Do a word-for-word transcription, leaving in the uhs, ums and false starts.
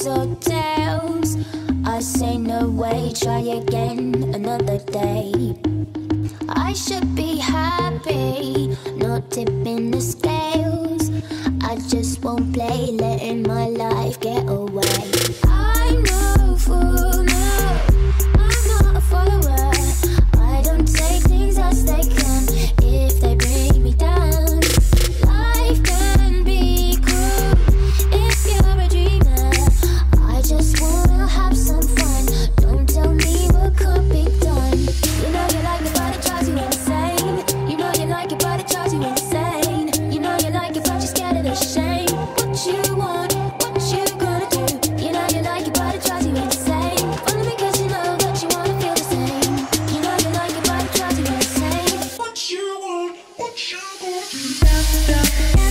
or tales. I say no way, try again another day. I should be happy, not tipping the scales. I just won't play, letting my life get away. I'm no fool, no, I'm not a follower. I don't take things as they come, if they bring me down. Life can be cruel if you're a dreamer. I just wanna have some fun, don't tell me what could be done. You know you like it but it drives you insane. You know you like it but it drives you insane. You know you like it but you're scared of the shame. What you want, what you gonna do? You know you like it but it drives you insane. Only because you know that you wanna feel the same. You know you like it but it drives you insane. What you want, what you gonna do?